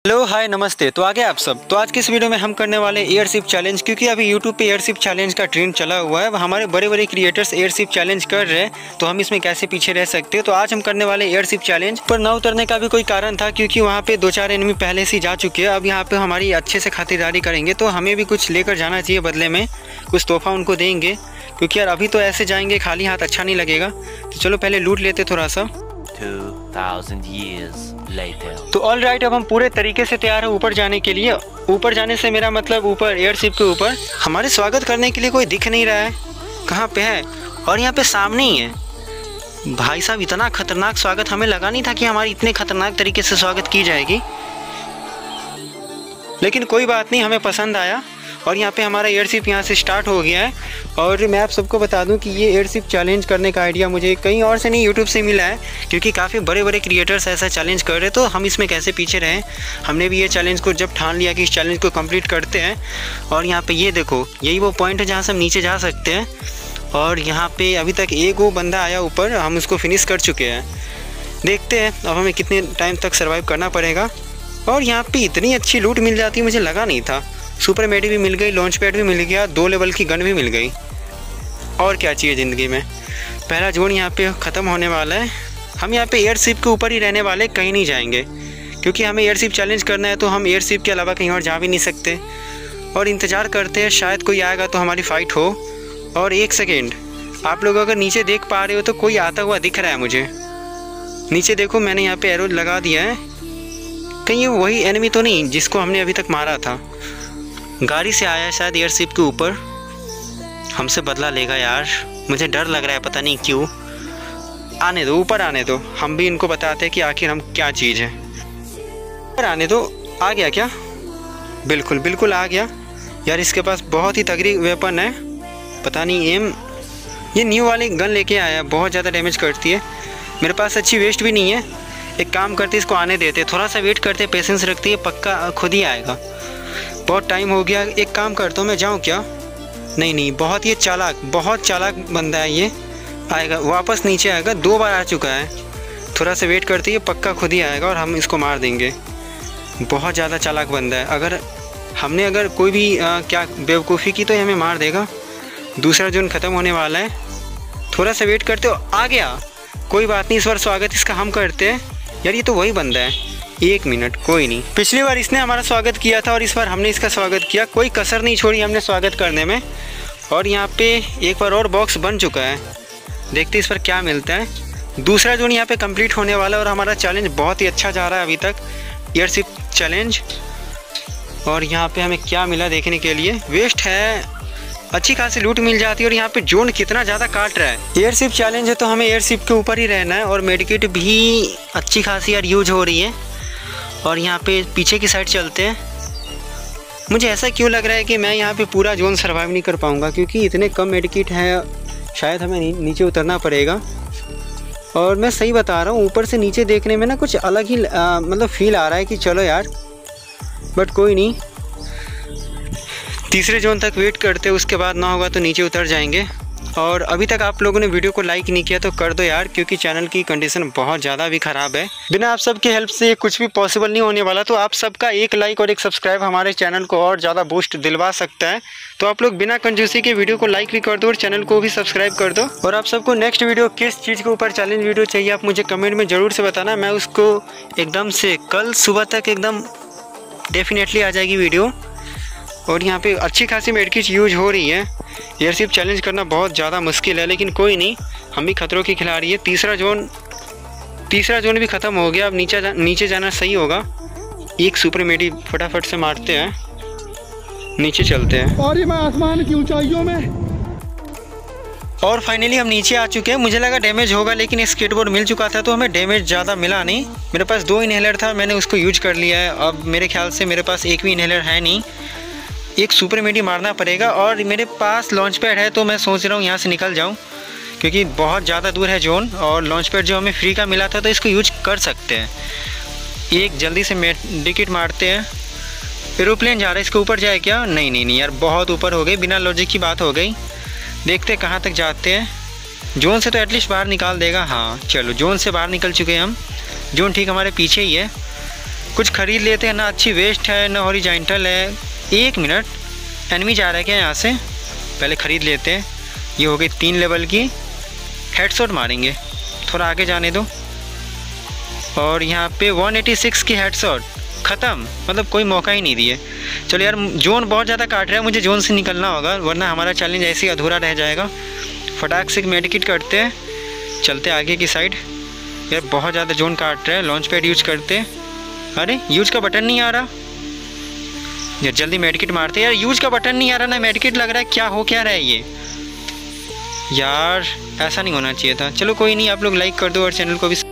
Hello hi नमस्ते। तो आगे आप सब। तो आज की इस वीडियो में हम करने वाले एयरशिप चैलेंज, क्योंकि अभी यूट्यूब पे एयरशिप चैलेंज का ट्रेंड चला हुआ है। हमारे बड़े बड़े क्रिएटर्स एयरशिप चैलेंज कर रहे हैं, तो हम इसमें कैसे पीछे रह सकते हैं। तो आज हम करने वाले एयरशिप चैलेंज पर न उतरने का भी कोई कारण था, क्योंकि वहाँ पे 2-4 एनिमी पहले से जा चुके हैं। अब यहाँ पे हमारी अच्छे से खातिरदारी करेंगे, तो हमें भी कुछ लेकर जाना चाहिए, बदले में कुछ तोहफा उनको देंगे, क्योंकि यार अभी तो ऐसे जाएंगे खाली हाथ अच्छा नहीं लगेगा। तो चलो पहले लूट लेते थोड़ा सा। 2000 years later. तो ऑल राइट, अब हम पूरे तरीके से तैयार हैं ऊपर जाने के लिए। ऊपर जाने से मेरा मतलब ऊपर एयरशिप के ऊपर। हमारे स्वागत करने के लिए कोई दिख नहीं रहा है, कहाँ पे है? और यहाँ पे सामने ही है। भाई साहब, इतना खतरनाक स्वागत हमें लगा नहीं था कि हमारी इतने खतरनाक तरीके से स्वागत की जाएगी, लेकिन कोई बात नहीं, हमें पसंद आया। और यहाँ पे हमारा एयरशिप यहाँ से स्टार्ट हो गया है। और मैं आप सबको बता दूं कि ये एयरशिप चैलेंज करने का आइडिया मुझे कहीं और से नहीं, यूट्यूब से मिला है, क्योंकि काफ़ी बड़े बड़े क्रिएटर्स ऐसा चैलेंज कर रहे, तो हम इसमें कैसे पीछे रहें। हमने भी ये चैलेंज को जब ठान लिया कि इस चैलेंज को कंप्लीट करते हैं। और यहाँ पे ये देखो, यही वो पॉइंट है जहाँ से हम नीचे जा सकते हैं। और यहाँ पे अभी तक एक वो बंदा आया ऊपर, हम उसको फिनिश कर चुके हैं। देखते हैं अब हमें कितने टाइम तक सर्वाइव करना पड़ेगा। और यहाँ पर इतनी अच्छी लूट मिल जाती मुझे लगा नहीं था। सुपर मेडी भी मिल गई, लॉन्च पैड भी मिल गया, 2 लेवल की गन भी मिल गई। और क्या चाहिए ज़िंदगी में। पहला जोन यहाँ पे ख़त्म होने वाला है। हम यहाँ पे एयरशिप के ऊपर ही रहने वाले, कहीं नहीं जाएंगे, क्योंकि हमें एयरशिप चैलेंज करना है। तो हम एयरशिप के अलावा कहीं और जा भी नहीं सकते। और इंतज़ार करते हैं, शायद कोई आएगा तो हमारी फ़ाइट हो। और 1 सेकेंड, आप लोग अगर नीचे देख पा रहे हो तो कोई आता हुआ दिख रहा है मुझे। नीचे देखो, मैंने यहाँ पर एरो लगा दिया है। कहीं ये वही एनिमी तो नहीं जिसको हमने अभी तक मारा था? गाड़ी से आया शायद एयरशिप के ऊपर, हमसे बदला लेगा यार। मुझे डर लग रहा है, पता नहीं क्यों। आने दो, ऊपर आने दो, हम भी इनको बताते हैं कि आखिर हम क्या चीज़ है। ऊपर आने दो। आ गया क्या? बिल्कुल बिल्कुल आ गया यार। इसके पास बहुत ही तगड़ी वेपन है, पता नहीं एम। ये न्यू वाली गन लेके आया, बहुत ज़्यादा डैमेज करती है। मेरे पास अच्छी वेस्ट भी नहीं है। एक काम करते, इसको आने देते, थोड़ा सा वेट करते, पेशेंस रखती है, पक्का खुद ही आएगा। बहुत टाइम हो गया। एक काम करता हूँ, मैं जाऊँ क्या? नहीं, बहुत ही चालाक, बहुत चालाक बंदा है ये। आएगा, वापस नीचे आएगा। 2 बार आ चुका है। थोड़ा सा वेट करती है, पक्का खुद ही आएगा और हम इसको मार देंगे। बहुत ज़्यादा चालाक बंदा है। अगर कोई भी क्या बेवकूफ़ी की तो ये हमें मार देगा। दूसरा जोन ख़त्म होने वाला है। थोड़ा सा वेट करते हो, आ गया। कोई बात नहीं, इस बार स्वागत इसका हम करते हैं। यार ये तो वही बंदा है। 1 मिनट, कोई नहीं। पिछली बार इसने हमारा स्वागत किया था और इस बार हमने इसका स्वागत किया। कोई कसर नहीं छोड़ी हमने स्वागत करने में। और यहाँ पे एक बार और बॉक्स बन चुका है, देखते इस पर क्या मिलता है। दूसरा जोन यहाँ पे कंप्लीट होने वाला है और हमारा चैलेंज बहुत ही अच्छा जा रहा है अभी तक, एयरशिप चैलेंज। और यहाँ पे हमें क्या मिला देखने के लिए, वेस्ट है, अच्छी खासी लूट मिल जाती है। और यहाँ पे जोन कितना ज़्यादा काट रहा है। एयरशिप चैलेंज है तो हमें एयरशिप के ऊपर ही रहना है। और मेडिकेट भी अच्छी खासी यार यूज हो रही है। और यहाँ पे पीछे की साइड चलते हैं। मुझे ऐसा क्यों लग रहा है कि मैं यहाँ पे पूरा जोन सर्वाइव नहीं कर पाऊँगा, क्योंकि इतने कम मेडिकेट हैं। शायद हमें नीचे उतरना पड़ेगा। और मैं सही बता रहा हूँ, ऊपर से नीचे देखने में ना कुछ अलग ही मतलब फील आ रहा है कि चलो यार, बट कोई नहीं। तीसरे जोन तक वेट करते, उसके बाद ना होगा तो नीचे उतर जाएंगे। और अभी तक आप लोगों ने वीडियो को लाइक नहीं किया तो कर दो यार, क्योंकि चैनल की कंडीशन बहुत ज़्यादा भी ख़राब है। बिना आप सबकी हेल्प से कुछ भी पॉसिबल नहीं होने वाला। तो आप सबका एक लाइक और एक सब्सक्राइब हमारे चैनल को और ज़्यादा बूस्ट दिलवा सकता है। तो आप लोग बिना कंजूसी के वीडियो को लाइक भी कर दो और चैनल को भी सब्सक्राइब कर दो। और आप सबको नेक्स्ट वीडियो किस चीज़ के ऊपर चैलेंज वीडियो चाहिए, आप मुझे कमेंट में ज़रूर से बताना। मैं उसको एकदम से कल सुबह तक एकदम डेफिनेटली आ जाएगी वीडियो। और यहाँ पे अच्छी खासी मेडकिट यूज हो रही है। एयरशिप चैलेंज करना बहुत ज़्यादा मुश्किल है, लेकिन कोई नहीं, हम भी खतरों की खिलाड़ी है। तीसरा जोन भी ख़त्म हो गया। अब नीचे जाना सही होगा। एक सुपर मेडी फटाफट से मारते हैं, नीचे चलते हैं। और ये मैं आसमान की ऊंचाइयों में। और फाइनली हम नीचे आ चुके हैं। मुझे लगा डैमेज होगा, लेकिन स्केटबोर्ड मिल चुका था तो हमें डैमेज ज़्यादा मिला नहीं। मेरे पास 2 इनहेलर था, मैंने उसको यूज कर लिया है। अब मेरे ख्याल से मेरे पास एक भी इनहेलर है नहीं। एक सुपर मेडी मारना पड़ेगा। और मेरे पास लॉन्च पैड है, तो मैं सोच रहा हूँ यहाँ से निकल जाऊँ, क्योंकि बहुत ज़्यादा दूर है जोन। और लॉन्च पैड जो हमें फ्री का मिला था तो इसको यूज कर सकते हैं। एक जल्दी से मेडिकेट मारते हैं। एरोप्लेन जा रहा है, इसके ऊपर जाए क्या? नहीं यार, बहुत ऊपर हो गई, बिना लॉजिक की बात हो गई। देखते कहाँ तक जाते हैं। जोन से तो एटलीस्ट बाहर निकाल देगा। हाँ चलो, जोन से बाहर निकल चुके हैं हम। जोन ठीक हमारे पीछे ही है। कुछ खरीद लेते हैं ना, अच्छी वेस्ट है ना हॉरिजॉन्टल है। 1 मिनट, एनिमी जा रहा है क्या यहाँ से? पहले ख़रीद लेते हैं। ये हो गई 3 लेवल की। हेडशॉट मारेंगे, थोड़ा आगे जाने दो। और यहाँ पे 186 की हेडशॉट ख़त्म, मतलब कोई मौका ही नहीं दिए। चलो यार, जोन बहुत ज़्यादा काट रहा है, मुझे जोन से निकलना होगा वरना हमारा चैलेंज ऐसे ही अधूरा रह जाएगा। फटाक से मेडिकेट करते हैं, चलते आगे की साइड। यार बहुत ज़्यादा जोन काट रहा है, लॉन्च पैड यूज करते। अरे यूज का बटन नहीं आ रहा यार, जल्दी मेडिकेट मारते। यार यूज का बटन नहीं आ रहा ना मेडिकेट लग रहा है, क्या हो क्या रहा है ये यार? ऐसा नहीं होना चाहिए था। चलो कोई नहीं, आप लोग लाइक कर दो और चैनल को भी